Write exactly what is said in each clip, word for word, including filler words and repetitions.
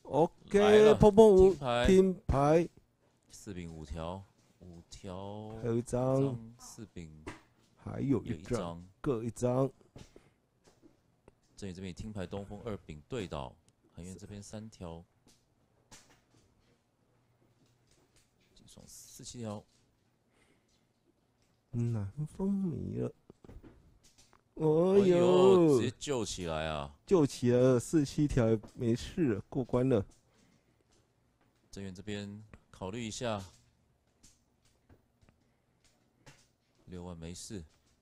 OK， 碰碰五听牌， 四饼五条，五条， 还有一张四饼， 还有一张，各一张。 振宇这边听牌东风二饼对倒，韩元这边三条，金双四七条， 南风迷了。 哦呦，直接救起来啊！ 救起来了，四七条没事了，过关了。 郑源这边考虑一下，六万没事。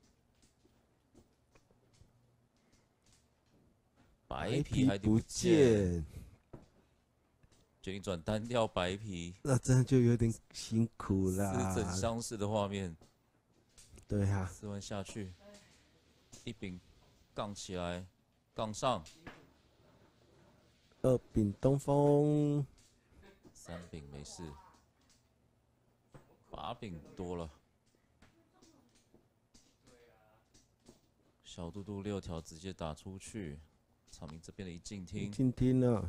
白皮还不见，决定转单调白皮， 那真的就有点辛苦啦。 四整相似的画面， 对呀、啊， 四万下去。 一饼杠起来，杠上。 二饼东风， 三饼没事，八饼多了。小嘟嘟六条直接打出去，场明这边的一静听， 静听啊。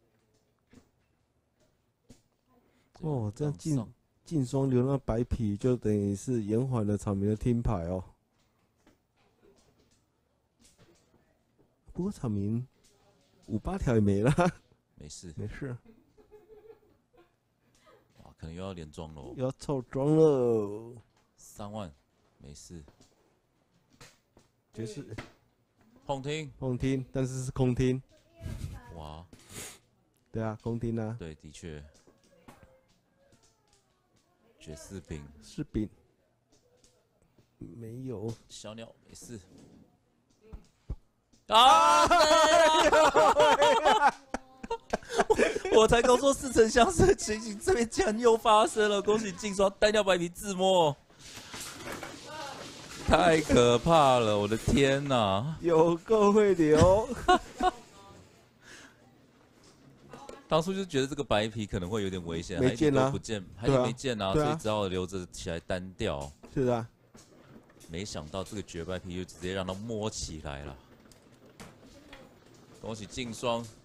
哦，这样进进双流那白皮就等于是延缓了场明的听牌哦。 不过场明五八条也没了， 没事没事。 哇，可能又要连庄喽， 要凑庄喽。 三万，没事。 爵士碰听， 碰听，但是是空听。 哇， 对啊，空听啊。 对，的确。爵士饼， 是饼，没有。 小鸟没事。 啊！我才刚说似曾相识的情形，这边竟然又发生了！恭喜静双单调白皮自摸，太可怕了！我的天哪， 有够会流！ 当初就觉得这个白皮可能会有点危险， 没见啊， 不见，还是没见啊， 啊所以只好留着起来单调。 是啊， 没想到这个绝白皮就直接让他摸起来了。恭喜静双